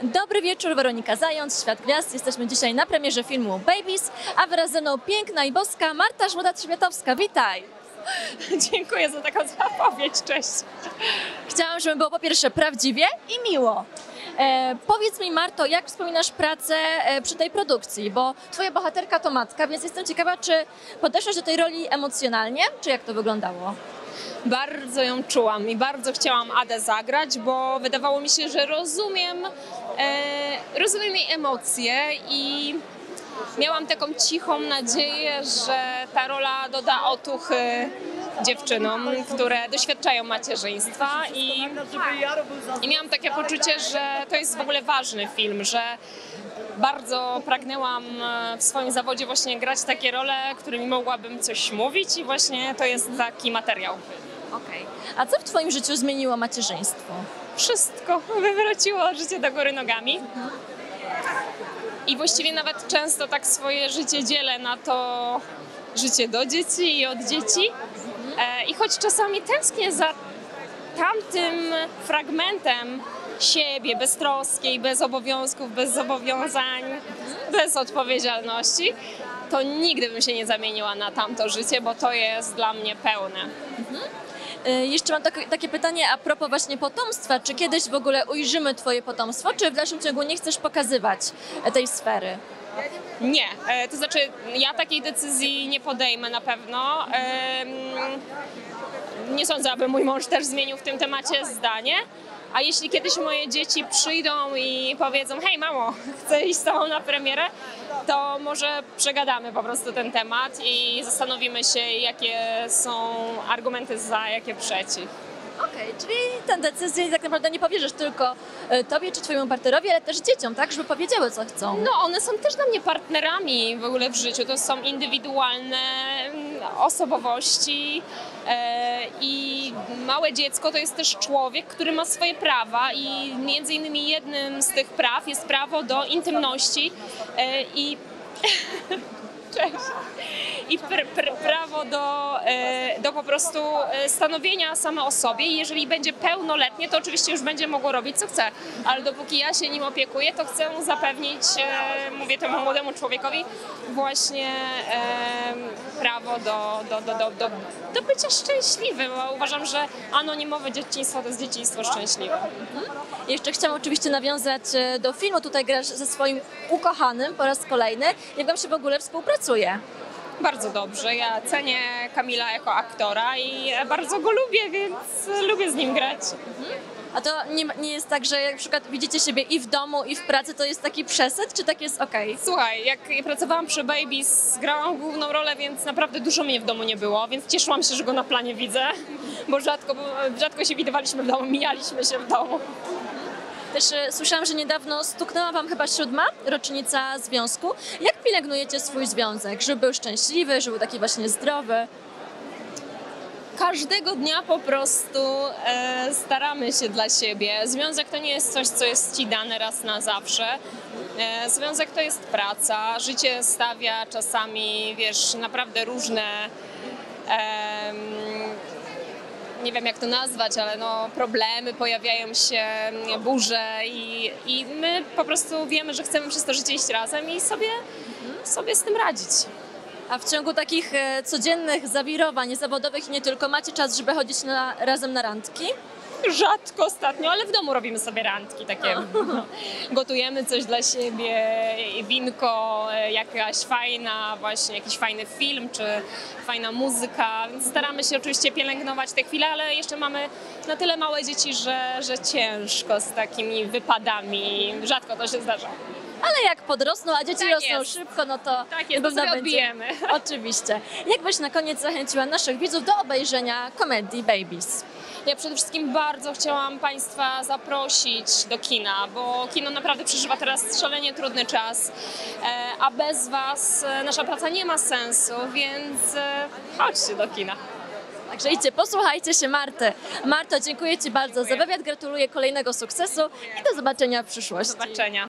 Dobry wieczór, Weronika Zając, Świat Gwiazd. Jesteśmy dzisiaj na premierze filmu Babies, a wraz ze mną piękna i boska Marta Żmuda-Trzebiatowska. Witaj! Dziękuję za taką zapowiedź, cześć. Chciałam, żeby było po pierwsze prawdziwie i miło. Powiedz mi, Marto, jak wspominasz pracę przy tej produkcji, bo twoja bohaterka to matka, więc jestem ciekawa, czy podeszłaś do tej roli emocjonalnie, czy jak to wyglądało? Bardzo ją czułam i bardzo chciałam Adę zagrać, bo wydawało mi się, że rozumiem jej emocje i miałam taką cichą nadzieję, że ta rola doda otuchy dziewczynom, które doświadczają macierzyństwa i miałam takie poczucie, że to jest w ogóle ważny film, że bardzo pragnęłam w swoim zawodzie właśnie grać takie role, którymi mogłabym coś mówić i właśnie to jest taki materiał. Okej. A co w twoim życiu zmieniło macierzyństwo? Wszystko wywróciło życie do góry nogami. I właściwie nawet często tak swoje życie dzielę na to życie do dzieci i od dzieci. I choć czasami tęsknię za tamtym fragmentem siebie, beztroskiej, bez obowiązków, bez zobowiązań, bez odpowiedzialności, to nigdy bym się nie zamieniła na tamto życie, bo to jest dla mnie pełne. Jeszcze mam takie pytanie a propos właśnie potomstwa. Czy kiedyś w ogóle ujrzymy twoje potomstwo, czy w dalszym ciągu nie chcesz pokazywać tej sfery? Nie, to znaczy ja takiej decyzji nie podejmę na pewno. Nie sądzę, aby mój mąż też zmienił w tym temacie zdanie. A jeśli kiedyś moje dzieci przyjdą i powiedzą: hej mamo, chcę iść z tobą na premierę, to może przegadamy po prostu ten temat i zastanowimy się, jakie są argumenty za, jakie przeciw. Okej, czyli tę decyzję tak naprawdę nie powierzysz tylko tobie czy twojemu partnerowi, ale też dzieciom, tak? Żeby powiedziały, co chcą. No, one są też dla mnie partnerami w ogóle w życiu. To są indywidualne osobowości i małe dziecko to jest też człowiek, który ma swoje prawa i między innymi jednym z tych praw jest prawo do intymności i cześć. I prawo do po prostu stanowienia same o sobie i jeżeli będzie pełnoletnie, to oczywiście już będzie mogło robić co chce, ale dopóki ja się nim opiekuję, to chcę zapewnić, mówię temu młodemu człowiekowi, właśnie prawo do bycia szczęśliwym, bo uważam, że anonimowe dzieciństwo to jest dzieciństwo szczęśliwe. Jeszcze chciałam oczywiście nawiązać do filmu. Tutaj grasz ze swoim ukochanym po raz kolejny. Jak wam się w ogóle współpracuje? Bardzo dobrze. Ja cenię Kamila jako aktora i bardzo go lubię, więc lubię z nim grać. A to nie jest tak, że jak na przykład widzicie siebie i w domu, i w pracy, to jest taki przesyt, czy tak jest okej? Słuchaj, jak pracowałam przy Babies, grałam główną rolę, więc naprawdę dużo mnie w domu nie było, więc cieszyłam się, że go na planie widzę, bo rzadko się widywaliśmy w domu, mijaliśmy się w domu. Też słyszałam, że niedawno stuknęła wam chyba 7. rocznica związku. Jak pielęgnujecie swój związek? Żeby był szczęśliwy, żeby był taki właśnie zdrowy? Każdego dnia po prostu staramy się dla siebie. Związek to nie jest coś, co jest ci dane raz na zawsze. Związek to jest praca. Życie stawia czasami, wiesz, naprawdę różne nie wiem jak to nazwać, ale no problemy, pojawiają się burze i my po prostu wiemy, że chcemy przez to życie iść razem i sobie z tym radzić. A w ciągu takich codziennych zawirowań zawodowych i nie tylko macie czas, żeby chodzić razem na randki? Rzadko ostatnio, ale w domu robimy sobie randki takie. Gotujemy coś dla siebie, winko, jakiś fajny film, czy fajna muzyka. Więc staramy się oczywiście pielęgnować te chwile, ale jeszcze mamy na tyle małe dzieci, że ciężko z takimi wypadami. Rzadko to się zdarza. Ale jak podrosną, a dzieci Tak rosną jest. szybko, no to Tak jest, na to pewno sobie będzie. odbijemy. Oczywiście. Jak byś na koniec zachęciła naszych widzów do obejrzenia komedii Babies? Ja przede wszystkim bardzo chciałam Państwa zaprosić do kina, bo kino naprawdę przeżywa teraz szalenie trudny czas, a bez Was nasza praca nie ma sensu, więc chodźcie do kina. Także idźcie, posłuchajcie się Marty. Marto, dziękuję Ci bardzo za wywiad, gratuluję kolejnego sukcesu i do zobaczenia w przyszłości. Do zobaczenia.